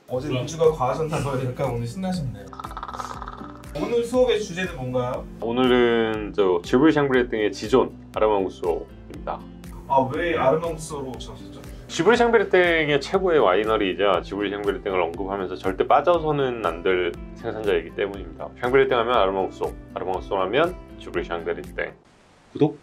어제 민주가 과하셨나 봐요. 약간 오늘 신나셨네요. 오늘 수업의 주제는 뭔가요? 오늘은 저 지브리 샹브리 땡의 지존 아르망구스로입니다. 아, 왜 아르망구스로 정하셨죠? 지브리 샹브리 땡의 최고의 와이너리이자 지브리 샹브리 땡을 언급하면서 절대 빠져서는 안 될 생산자이기 때문입니다. 샹브리 땡 하면 아르망구스, 아르망구스 하면 지브리 샹브리 땡. 구독!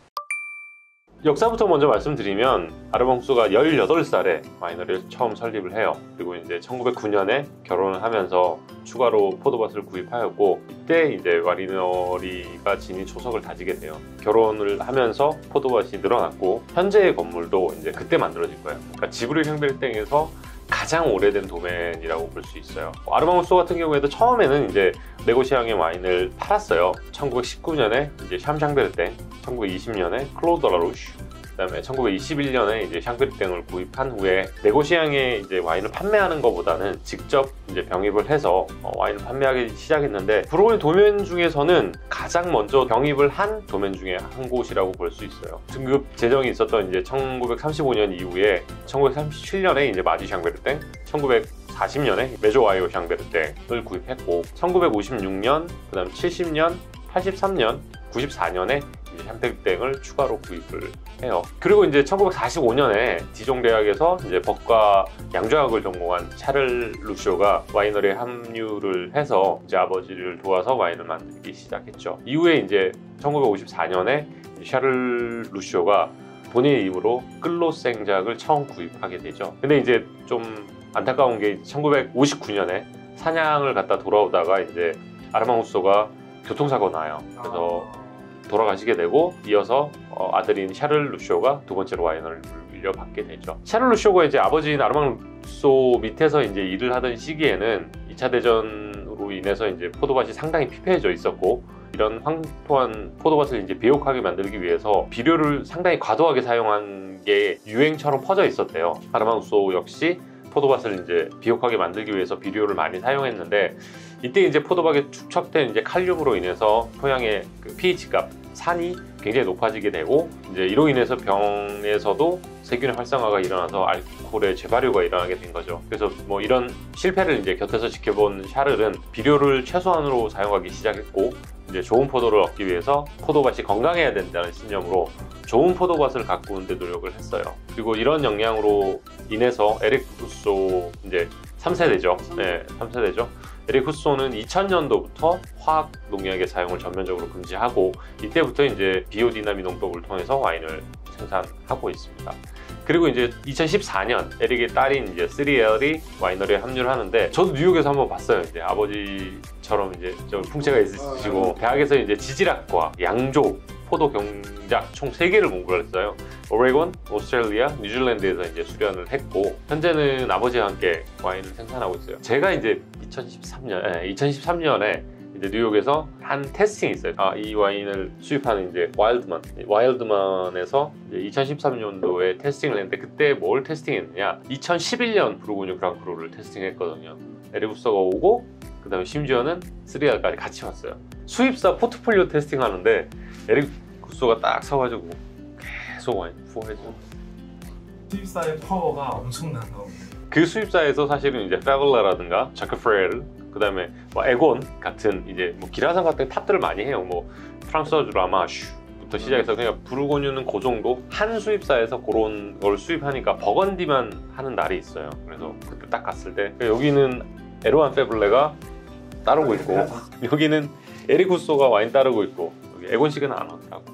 역사부터 먼저 말씀드리면 아르망구스가 18살에 와이너리를 처음 설립을 해요. 그리고 이제 1909년에 결혼을 하면서 추가로 포도밭을 구입하였고, 이때 이제 와이너리가 지닌 초석을 다지게 돼요. 결혼을 하면서 포도밭이 늘어났고, 현재의 건물도 이제 그때 만들어질 거예요. 그러니까 지브리 샹브리 땡에서 가장 오래된 도메인이라고 볼 수 있어요. 아르망구스 같은 경우에도 처음에는 이제 네고시앙의 와인을 팔았어요. 1919년에 이제 샴샹베르 땡, 1920년에 클로드 라루쉬, 그다음에 1921년에 이제 샹브리 땡을 구입한 후에 네고시앙에 이제 와인을 판매하는 것보다는 직접 이제 병입을 해서 와인을 판매하기 시작했는데, 부르고뉴 도면 중에서는 가장 먼저 병입을 한 도면 중에 한 곳이라고 볼 수 있어요. 등급 제정이 있었던 이제 1935년 이후에 1937년에 이제 마지 샹베르 땡, 1940년에 메조와이오 샹베르 땡을 구입했고, 1956년, 그다음 70년, 83년, 94년에 이제 샴페인 땡을 추가로 구입을 해요. 그리고 이제 1945년에 디종 대학에서 이제 법과 양조학을 전공한 샤를 루쇼가 와이너리에 합류를 해서 이제 아버지를 도와서 와인을 만들기 시작했죠. 이후에 이제 1954년에 샤를 루쇼가 본인의 입으로 끌로생작을 처음 구입하게 되죠. 근데 이제 좀 안타까운 게 1959년에 사냥을 갔다 돌아오다가 이제 아르망구스가 교통사고가 나요. 그래서 돌아가시게 되고, 이어서 아들인 샤를 루쇼가 두 번째로 와인을 물려받게 되죠. 샤를 루쇼가 이제 아버지인 아르망구스 밑에서 이제 일을 하던 시기에는 2차 대전으로 인해서 이제 포도밭이 상당히 피폐해져 있었고, 이런 황토한 포도밭을 이제 비옥하게 만들기 위해서 비료를 상당히 과도하게 사용한 게 유행처럼 퍼져 있었대요. 아르망구스 역시 포도밭을 이제 비옥하게 만들기 위해서 비료를 많이 사용했는데, 이때 이제 포도밭에 축적된 이제 칼륨으로 인해서 토양의 그 pH 값, 산이 굉장히 높아지게 되고, 이제 이로 인해서 병에서도 세균의 활성화가 일어나서 알코올의 재발효가 일어나게 된 거죠. 그래서 뭐 이런 실패를 이제 곁에서 지켜본 샤를은 비료를 최소한으로 사용하기 시작했고, 이제 좋은 포도를 얻기 위해서 포도밭이 건강해야 된다는 신념으로 좋은 포도밭을 가꾸는 데 노력을 했어요. 그리고 이런 영향으로 인해서 에릭 후소 이제 3세대죠. 네, 3세대죠. 에릭 후소는 2000년도부터 화학 농약의 사용을 전면적으로 금지하고, 이때부터 이제 비오디나미 농법을 통해서 와인을 생산하고 있습니다. 그리고 이제 2014년 에릭의 딸인 이제 스리엘이 와이너리에 합류를 하는데, 저도 뉴욕에서 한번 봤어요. 이제 아버지처럼 이제 좀 풍채가 있으시고, 대학에서 이제 지질학과, 양조, 포도 경작 총 3개를 공부를 했어요. 오레곤, 오스트레일리아, 뉴질랜드에서 이제 수련을 했고, 현재는 아버지와 함께 와인을 생산하고 있어요. 제가 이제 2013년에 이제 뉴욕에서 한 테스팅이 있어요. 이 와인을 수입하는 이제 와일드만에서 이제 2013년도에 테스팅을 했는데, 그때 뭘 테스팅했느냐? 2011년 부르고뉴 그랑크루를 테스팅했거든요. 에릭 후소가 오고, 그 다음에 심지어는 3R까지 같이 왔어요. 수입사 포트폴리오 테스팅하는데 에릭 후소가 딱 서가지고 계속 와인 부어해줘. 수입사의 파워가 엄청난 겁니다. 그 수입사에서 사실은 이제 페블라라든가 자크프레르, 그 다음에 뭐 에곤 같은 이제 뭐 기라산 같은 탑들을 많이 해요. 뭐 프랑스어 드라마 슈부터 시작해서 그냥 부르고뉴는 그 정도 한 수입사에서 그런 걸 수입하니까 버건디만 하는 날이 있어요. 그래서 그때 딱 갔을 때 여기는 에르완 페블레가 따르고 있고, 여기는 에릭 후소가 와인 따르고 있고, 여기 에곤식은 안 오더라고.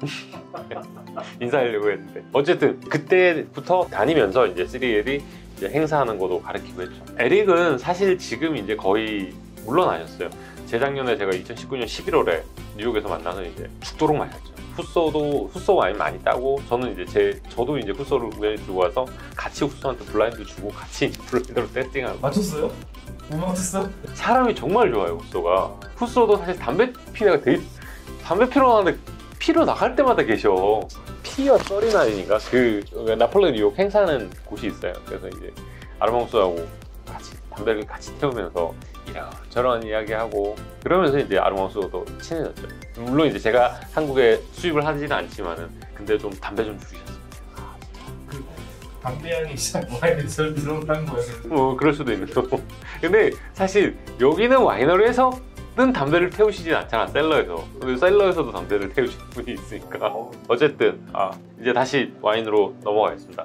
인사하려고 했는데, 어쨌든 그때부터 다니면서 이제 스리엘이 이제 행사하는 것도 가르치고 했죠. 에릭은 사실 지금 이제 거의 물러나셨어요. 재작년에 제가 2019년 11월에 뉴욕에서 만나서 이제 죽도록 마셨죠. 후소 와인 많이 따고, 저는 이제 저도 이제 후소를 우연히 들고 와서 같이 후소한테 블라인드 주고 같이 블라인드로 테스팅하고. 맞췄어요? 못 맞췄어? 사람이 정말 좋아요, 후소가. 후소도 사실 담배 피러 나는데 피러 나갈 때마다 계셔. 피어 39인가 그 나폴레 뉴욕 행사하는 곳이 있어요. 그래서 이제 아르망구스하고 같이 담배를 같이 태우면서 이런저런 이야기하고, 그러면서 이제 아르망구스도 친해졌죠. 물론 이제 제가 한국에 수입을 하지는 않지만은, 근데 좀 담배 좀 줄이셨어요. 담배향이 시작 와인에서 들어간 거야. 뭐 그럴 수도 있는 거고. 근데 사실 여기는 와이너리에서는 담배를 태우시진 않잖아, 셀러에서. 근데 셀러에서도 담배를 태우시는 분이 있으니까. 어쨌든 이제 다시 와인으로 넘어가겠습니다.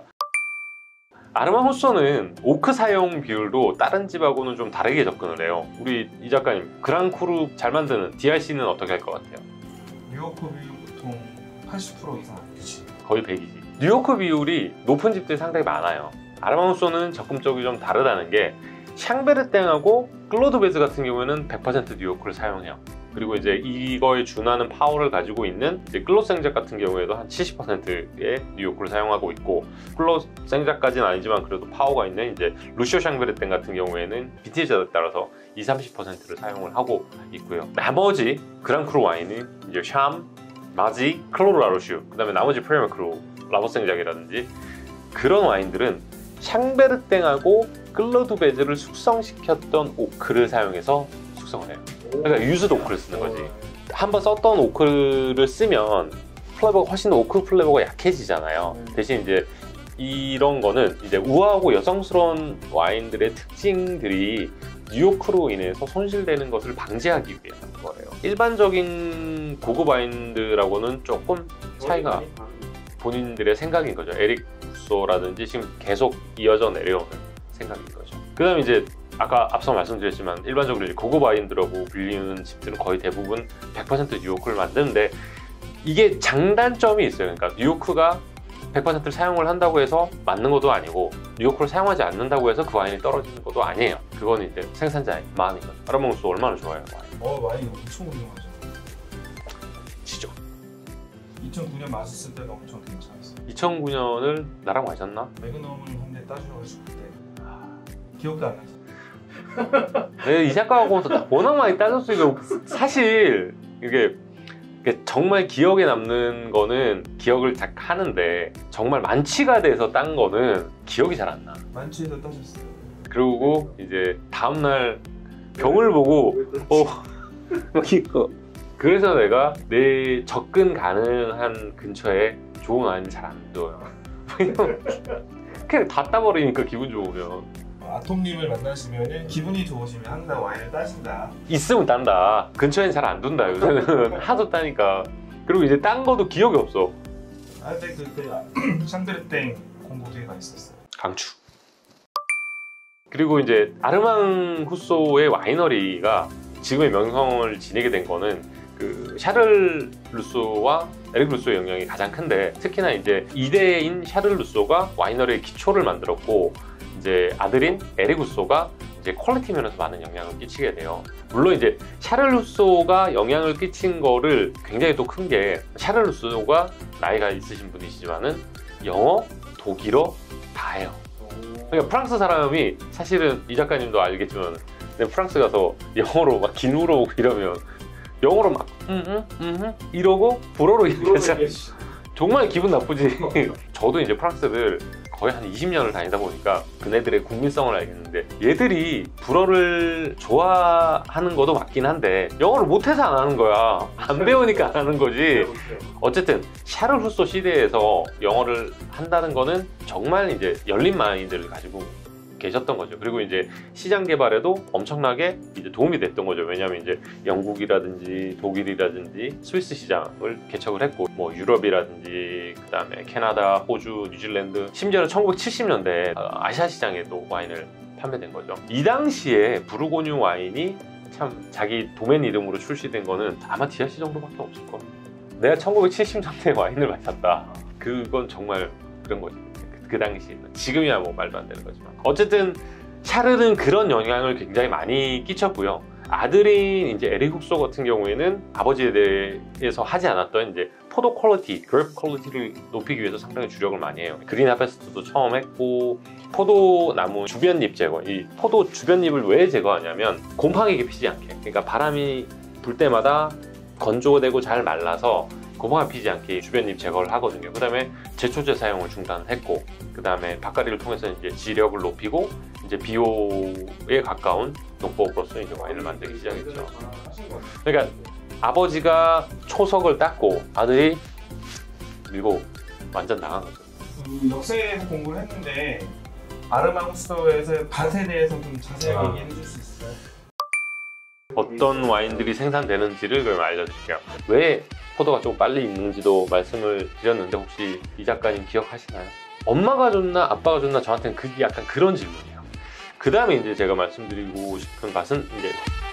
아르마무소는 오크 사용 비율도 다른 집하고는 좀 다르게 접근을 해요. 우리 이 작가님, 그랑크루 잘 만드는 DRC는 어떻게 할 것 같아요? 뉴요크 비율 보통 80% 이상 아니지. 거의 100이지. 뉴요크 비율이 높은 집들이 상당히 많아요. 아르마무소는 적금적이 좀 다르다는 게 샹베르땡하고 클로드 베즈 같은 경우에는 100% 뉴요크를 사용해요. 그리고 이제 이거에 준하는 파워를 가지고 있는 이제 클로드 생작 같은 경우에도 한 70%의 뉴요크를 사용하고 있고, 클로드 생작까지는 아니지만 그래도 파워가 있는 이제 루시오 샹베르땡 같은 경우에는 빈티지에 따라서 20-30%를 사용을 하고 있고요. 나머지 그랑크루 와인은 이제 샴, 마지, 클로드 라로슈, 그 다음에 나머지 프리미엄 크루, 라보생작이라든지 그런 와인들은 샹베르땡하고 클로드 베즈를 숙성시켰던 오크를 사용해서 숙성을 해요. 그러니까 유즈드 오크를 쓰는 거지. 한번 썼던 오크를 쓰면 플레버가 훨씬 더 오크 플레버가 약해지잖아요. 대신 이제 이런 거는 이제 우아하고 여성스러운 와인들의 특징들이 뉴요크로 인해서 손실되는 것을 방지하기 위해 하는 거예요. 일반적인 고급 와인들하고는 조금 차이가 본인들의 생각인 거죠. 에릭 부소라든지 지금 계속 이어져 내려오는 생각인 거죠. 그 다음에 이제 아까 앞서 말씀드렸지만 일반적으로 이제 고급 와인들하고 불리는 집들은 거의 대부분 100% 뉴요크를 만드는데, 이게 장단점이 있어요. 그러니까 뉴요크가 100%를 사용을 한다고 해서 맞는 것도 아니고, 뉴요크를 사용하지 않는다고 해서 그 와인이 떨어지는 것도 아니에요. 그건 이제 생산자의 마음인 거죠. 아르마무소 얼마나 좋아해요, 와인? 와인 엄청 유명하죠. 지죠. 2009년 마셨을 때가 엄청 괜찮았어. 2009년을 나랑 마셨나? 매그넘을 한 대 따주셔가지고 그때 기억도 안 나서. 네, 이 작가하고서 워낙 많이 따졌으니까 사실 이게 정말 기억에 남는 거는 기억을 잘 하는데, 정말 만취가 돼서 딴 거는 기억이 잘 안 나. 만취해서 따셨어요. 그리고 이제 다음날 병을 보고 이거 그래서 내가 내 접근 가능한 근처에 좋은 와인을 잘 안 둬요. 그냥 다 따버리니까 기분 좋으면. 아톰님을 만나시면 기분이 좋으시면 항상 와인을 따신다. 있으면 딴다. 근처엔 잘 안 둔다 요새는. 하도 따니까. 그리고 이제 딴 거도 기억이 없어. 근데 그때 샹베르땡 공부 되게 많이 썼어요. 강추. 그리고 이제 아르망 후소의 와이너리가 지금의 명성을 지니게 된 거는 그 샤를 루소와 에릭 루소의 영향이 가장 큰데, 특히나 이제 2대인 샤를 루소가 와이너리의 기초를 만들었고, 이제 아들인 에릭 루소가 이제 퀄리티 면에서 많은 영향을 끼치게 돼요. 물론 이제 샤를 루소가 영향을 끼친 거를 굉장히 또 큰 게, 샤를 루소가 나이가 있으신 분이시지만은 영어, 독일어 다 해요. 그러니까 프랑스 사람이, 사실은 이 작가님도 알겠지만 프랑스 가서 영어로 막 긴 물어보고 이러면 영어로 막 이러고 불어로 얘기하잖아. 정말 기분 나쁘지. 저도 이제 프랑스를 거의 한 20년을 다니다 보니까 그네들의 국민성을 알겠는데, 얘들이 불어를 좋아하는 것도 맞긴 한데 영어를 못해서 안 하는 거야. 안 배우니까 안 하는 거지. 어쨌든 샤를 후소 시대에서 영어를 한다는 거는 정말 이제 열린 마인드를 가지고 계셨던 거죠. 그리고 이제 시장 개발에도 엄청나게 이제 도움이 됐던 거죠. 왜냐하면 이제 영국이라든지 독일이라든지 스위스 시장을 개척을 했고, 뭐 유럽이라든지 그 다음에 캐나다, 호주, 뉴질랜드, 심지어는 1970년대 아시아 시장에도 와인을 판매된 거죠. 이 당시에 부르고뉴 와인이 참 자기 도메인 이름으로 출시된 거는 아마 DRC 정도밖에 없을 거야. 내가 1970년대 와인을 마셨다. 그건 정말 그런 거지. 그 당시에는. 지금이야 뭐 말도 안 되는 거지만. 어쨌든 샤르는 그런 영향을 굉장히 많이 끼쳤고요. 아들인 이제 에릭 후소 같은 경우에는 아버지에 대해서 하지 않았던 이제 포도 퀄리티, 그랩 퀄리티를 높이기 위해서 상당히 주력을 많이 해요. 그린 하베스트도 처음 했고, 포도나무 주변잎 제거, 이 포도 주변잎을 왜 제거하냐면 곰팡이가 피지 않게. 그러니까 바람이 불 때마다 건조되고 잘 말라서 곰팡이 피지 않게 주변잎 제거를 하거든요. 그 다음에 제초제 사용을 중단했고, 그 다음에 밭가리를 통해서 이제 지력을 높이고 이제 비오에 가까운 농법으로서 이제 와인을 만들기 시작했죠. 그러니까 아버지가 초석을 땄고 아들이 밀고 완전 나간 거죠. 그 역사에서 공부를 했는데 아르망스에서 밭에 대해서 좀 자세하게 얘기해 줄 수 있어요? 어떤 와인들이 생산되는지를 그럼 알려줄게요. 왜 포도가 조금 빨리 익는지도 말씀을 드렸는데 혹시 이 작가님 기억하시나요? 엄마가 줬나 아빠가 줬나 저한테는 그게 약간 그런 질문이에요. 그 다음에 이제 제가 말씀드리고 싶은 밭은 이제